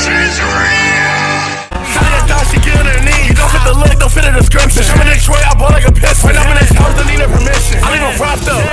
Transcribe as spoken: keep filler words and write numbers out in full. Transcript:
is real. Shawty a thought she get on her knees. Don't fit the look, don't fit the description. I'm in Detroit, I bought like a pistol. When I'm in this house, don't need a permission. I leave a wrapped up.